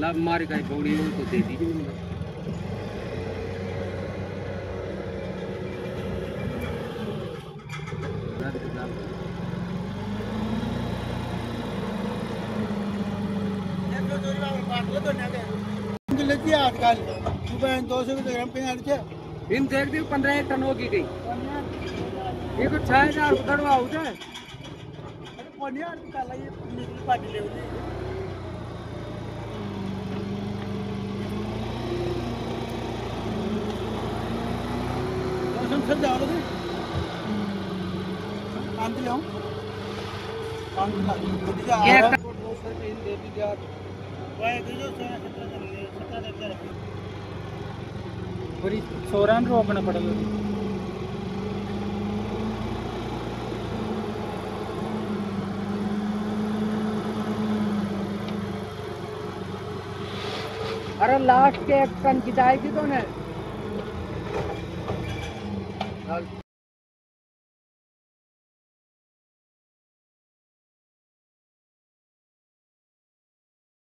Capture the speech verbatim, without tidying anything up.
लाभ मारे का गौड़ी हो तो दे दीजिए आजकल सुबह दो सौ ग्राम पे इन देख दी पंद्रह एक टन होगी गई ये कुछ छह हजार उधरवा हो जाए सब जाओ लोगे आंटी लाऊं आंटी ला क्या पूरी सोरान रोकना पड़ेगा अरे लास्ट के एक टन की चाहिए थी तो ने